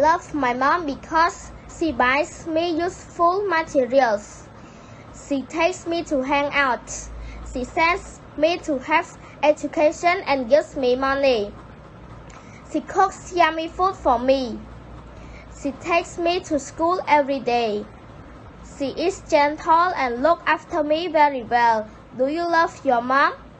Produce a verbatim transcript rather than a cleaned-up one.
love my mom because she buys me useful materials. She takes me to hang out. She sends me to have education and gives me money. She cooks yummy food for me. She takes me to school every day. She is gentle and looks after me very well. Do you love your mom?